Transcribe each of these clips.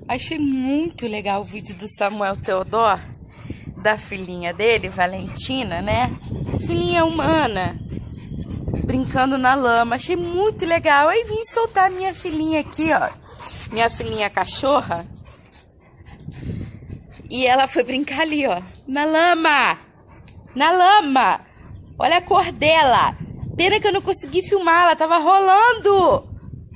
Achei muito legal o vídeo do Samuel Teodoro, da filhinha dele, Valentina, né? Filhinha humana, brincando na lama. Achei muito legal. Aí vim soltar minha filhinha aqui, ó. Minha filhinha cachorra. E ela foi brincar ali, ó. Na lama! Na lama! Olha a cor dela! Pena que eu não consegui filmar, ela tava rolando!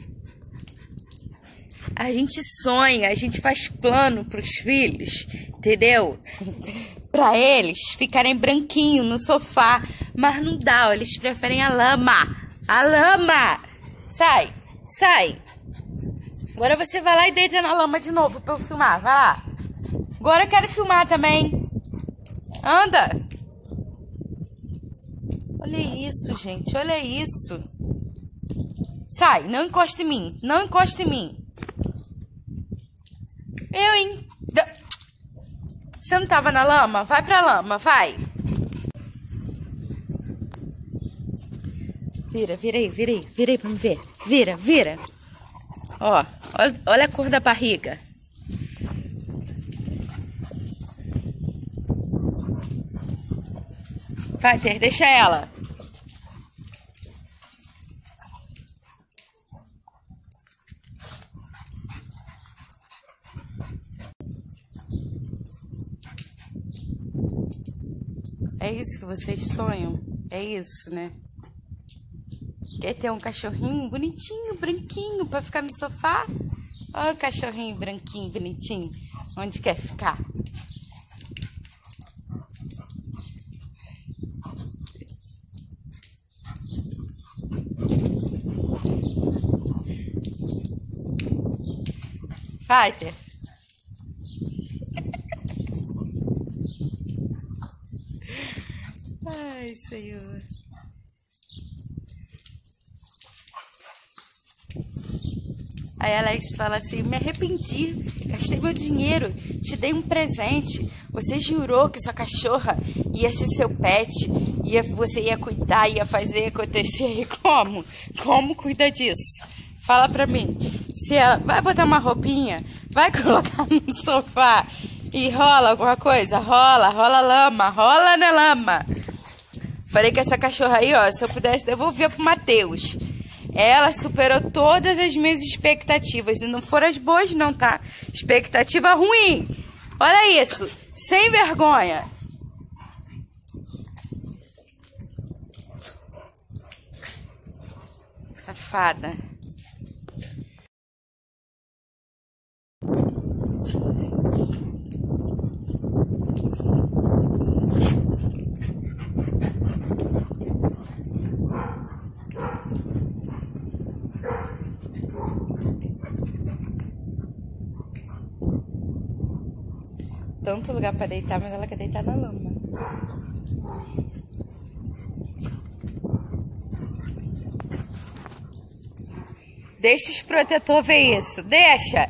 A gente sonha, a gente faz plano pros filhos, entendeu? Pra eles ficarem branquinhos no sofá, mas não dá, ó, eles preferem a lama. A lama! Sai, sai. Agora você vai lá e deita na lama de novo pra eu filmar, vai lá. Agora eu quero filmar também. Anda. Olha isso, gente, olha isso. Sai, não encosta em mim, não encosta em mim. Eu, hein? Você não tava na lama? Vai pra lama, vai. Vira, vira aí, vira aí, vira aí pra me ver. Vira, vira. Ó, olha a cor da barriga. Vai, Ter, deixa ela. É isso que vocês sonham? É isso, né? Quer ter um cachorrinho bonitinho, branquinho, pra ficar no sofá? Olha o cachorrinho branquinho, bonitinho. Onde quer ficar? Vai, Ter. Ai, Senhor. Aí a Alex fala assim, me arrependi, gastei meu dinheiro, te dei um presente. Você jurou que sua cachorra ia ser seu pet, você ia cuidar, ia fazer acontecer. E como? Como cuida disso? Fala pra mim. Se ela vai botar uma roupinha, vai colocar no sofá e rola alguma coisa? Rola, rola lama, rola na lama. Falei que essa cachorra aí, ó, se eu pudesse devolver pro Matheus. Ela superou todas as minhas expectativas. E não foram as boas não, tá? Expectativa ruim. Olha isso. Sem vergonha. Safada. Tanto lugar pra deitar, mas ela quer deitar na lama. Deixa os protetores ver isso. Deixa!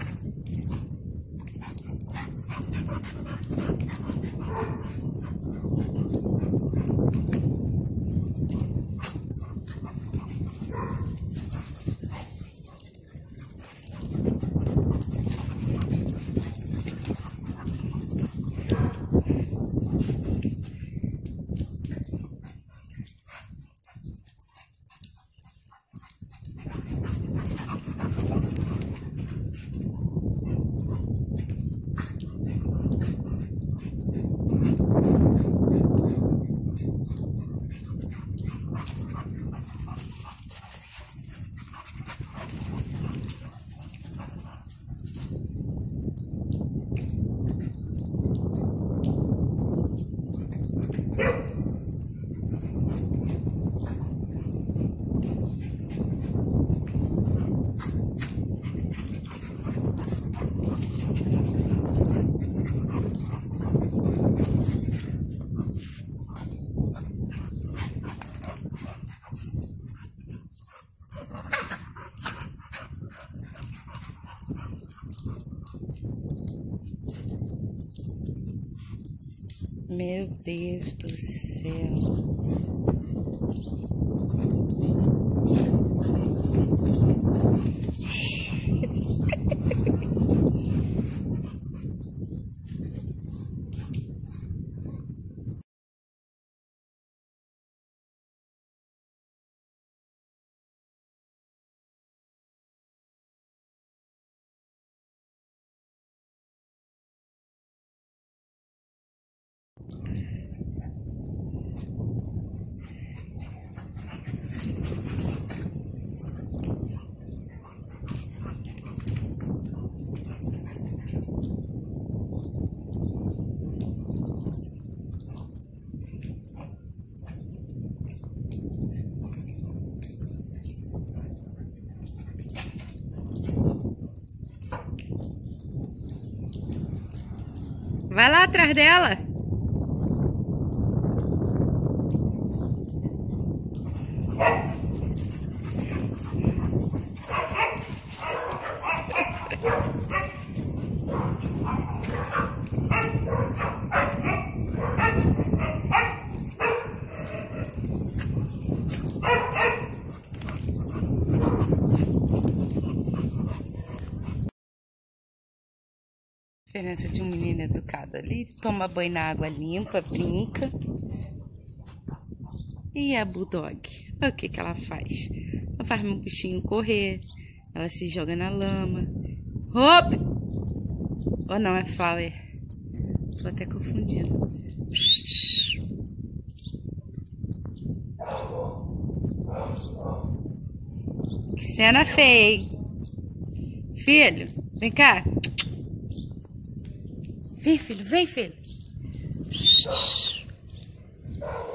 Meu Deus do céu. Vai lá atrás dela. A diferença de um menino educado ali, toma banho na água limpa, brinca. E a Bulldog, o que que ela faz? Ela faz meu bichinho correr, ela se joga na lama. Hop! Ou não, é Flower. Tô até confundindo. Que cena feia, hein? Filho, vem cá. Vem, filho, vem, filho.